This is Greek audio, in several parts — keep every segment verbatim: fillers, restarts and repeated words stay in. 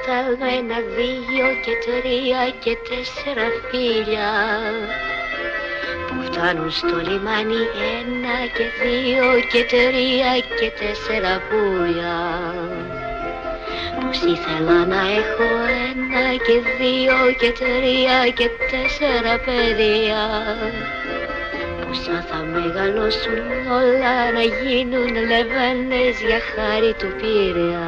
στέλνω ένα, δύο και τρία και τέσσερα φίλια που φτάνουν στο λιμάνι, ένα και δύο και τρία και τέσσερα πουλιά. Πως ήθελα να έχω ένα και δύο και τρία και τέσσερα παιδιά, πόσα θα μεγαλώσουν όλα να γίνουν λεβένες για χάρη του Πειραιά.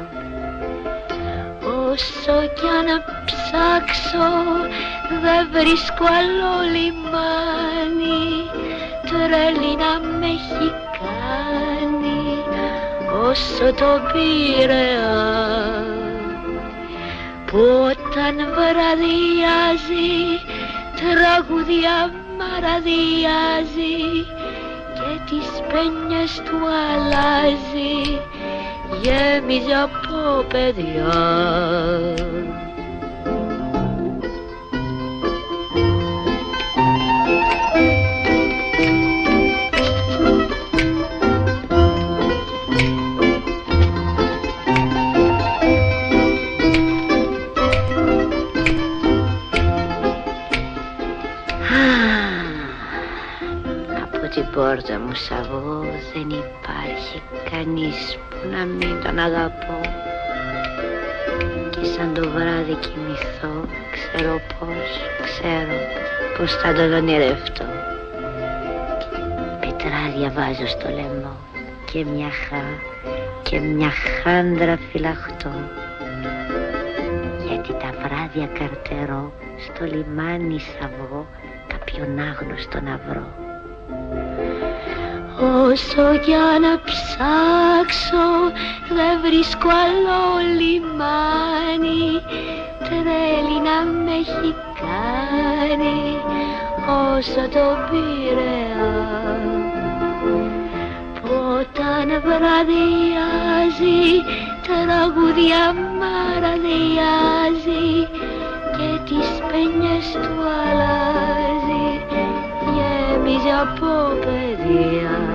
Όσο κι αν ψάξω δεν βρίσκω άλλο λιμάνι, τρέλη να με έχει κάνει όσο το Πειραιά, που όταν βραδιάζει τραγουδιά μαραδιάζει και τις πένιες του αλλάζει, γέμιζε από παιδιά. Την πόρτα μου σ' αυγό δεν υπάρχει κανείς που να μην τον αγαπώ, και σαν το βράδυ κοιμηθώ ξέρω πως, ξέρω πως θα τον ονειρευτώ. Πετράδια βάζω στο λαιμό και μια χά και μια χάντρα φυλαχτώ, γιατί τα βράδια καρτερώ στο λιμάνι σ' αυγό κάποιον άγνωστο να βρω. Όσο κι αν ψάξω δεν βρίσκω άλλο λιμάνι, τρέλη να με έχει κάνει όσο το Πειραιά, που όταν βραδιάζει τραγουδιά μαραδιάζει και τις πένιες του αλλάζει, γέμιζε από παιδιά.